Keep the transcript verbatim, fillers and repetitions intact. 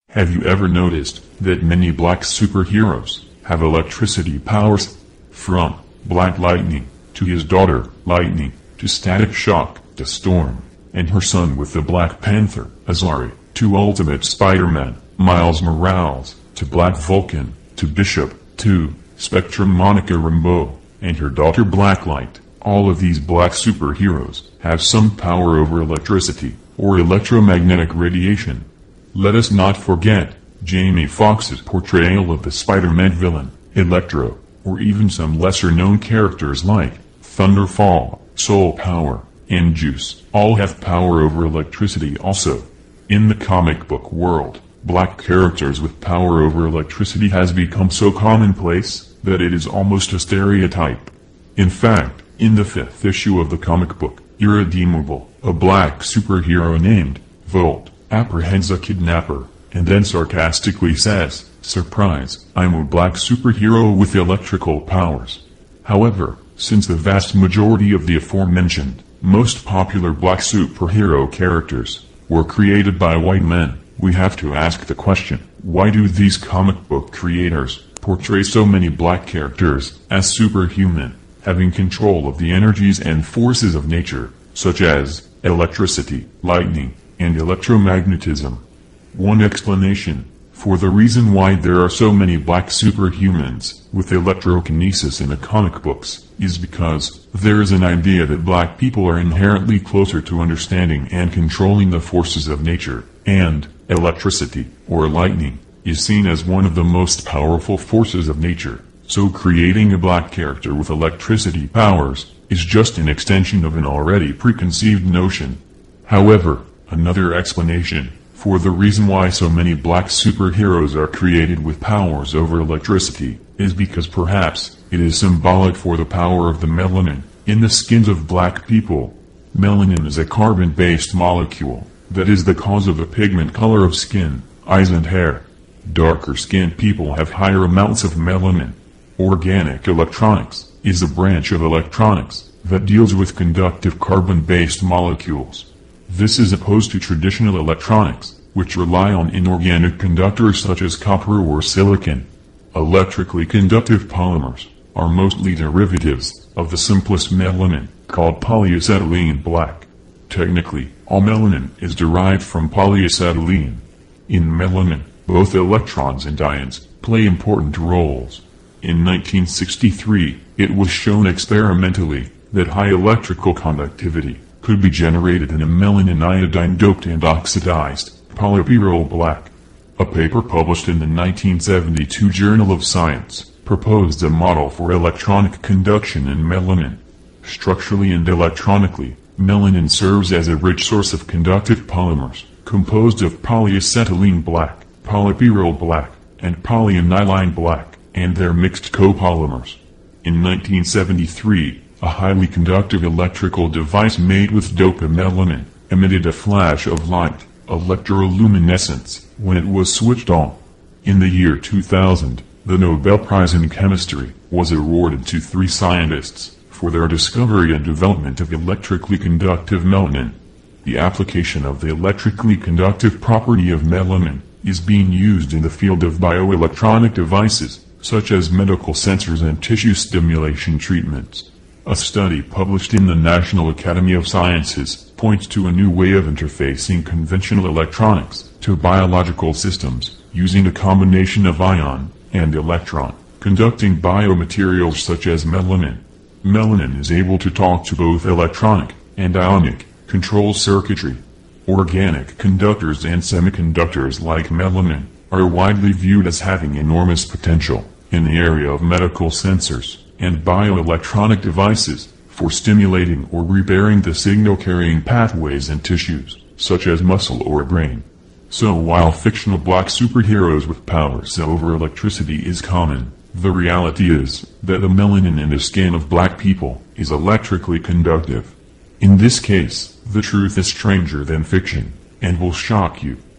Have you ever noticed that many black superheroes have electricity powers? From Black Lightning, to his daughter, Lightning, to Static Shock, to Storm, and her son with the Black Panther, Azari, to Ultimate Spider-Man, Miles Morales, to Black Vulcan, to Bishop, to Spectrum Monica Rambeau, and her daughter Blacklight. All of these black superheroes have some power over electricity, or electromagnetic radiation. Let us not forget Jamie Foxx's portrayal of the Spider-Man villain, Electro, or even some lesser-known characters like Thunderfall, Soul Power, and Juice. All have power over electricity also. In the comic book world, black characters with power over electricity has become so commonplace that it is almost a stereotype. In fact, in the fifth issue of the comic book, Irredeemable, a black superhero named Volt apprehends a kidnapper, and then sarcastically says, "Surprise, I'm a black superhero with electrical powers." However, since the vast majority of the aforementioned, most popular black superhero characters were created by white men, we have to ask the question, why do these comic book creators portray so many black characters as superhuman, having control of the energies and forces of nature, such as electricity, lightning, and electromagnetism? One explanation for the reason why there are so many black superhumans with electrokinesis in the comic books is because there is an idea that black people are inherently closer to understanding and controlling the forces of nature, and electricity, or lightning, is seen as one of the most powerful forces of nature. So creating a black character with electricity powers is just an extension of an already preconceived notion. However, another explanation for the reason why so many black superheroes are created with powers over electricity is because perhaps it is symbolic for the power of the melanin in the skins of black people. Melanin is a carbon-based molecule that is the cause of the pigment color of skin, eyes and hair. Darker-skinned people have higher amounts of melanin. Organic electronics is a branch of electronics that deals with conductive carbon-based molecules. This is opposed to traditional electronics, which rely on inorganic conductors such as copper or silicon. Electrically conductive polymers are mostly derivatives of the simplest melanin, called polyacetylene black. Technically, all melanin is derived from polyacetylene. In melanin, both electrons and ions play important roles. In nineteen sixty-three, it was shown experimentally that high electrical conductivity could be generated in a melanin iodine-doped and oxidized polypyrrole black. A paper published in the nineteen seventy-two Journal of Science proposed a model for electronic conduction in melanin. Structurally and electronically, melanin serves as a rich source of conductive polymers, composed of polyacetylene black, polypyrrole black, and polyaniline black, and their mixed copolymers. In nineteen seventy-three, a highly conductive electrical device made with dopamelanin emitted a flash of light, electroluminescence, when it was switched on. In the year two thousand, the Nobel Prize in Chemistry was awarded to three scientists for their discovery and development of electrically conductive melanin. The application of the electrically conductive property of melanin is being used in the field of bioelectronic devices, such as medical sensors and tissue stimulation treatments. A study published in the National Academy of Sciences points to a new way of interfacing conventional electronics to biological systems, using a combination of ion and electron, conducting biomaterials such as melanin. Melanin is able to talk to both electronic and ionic control circuitry. Organic conductors and semiconductors like melanin are widely viewed as having enormous potential in the area of medical sensors and bioelectronic devices for stimulating or repairing the signal-carrying pathways in tissues, such as muscle or brain. So while fictional black superheroes with powers over electricity is common, the reality is that the melanin in the skin of black people is electrically conductive. In this case, the truth is stranger than fiction, and will shock you.